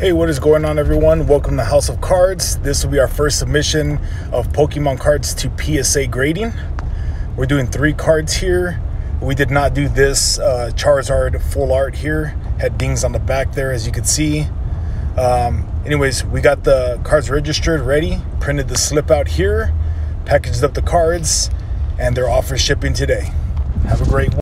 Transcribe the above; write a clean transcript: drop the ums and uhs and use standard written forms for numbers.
Hey, what is going on, everyone? Welcome to House of Cards. This will be our first submission of Pokemon cards to PSA grading. We're doing 3 cards here. We did not do this Charizard full art here. Had dings on the back there, as you can see. Anyways, we got the cards registered, ready, printed the slip out here, packaged up the cards, and they're off for shipping today. Have a great one.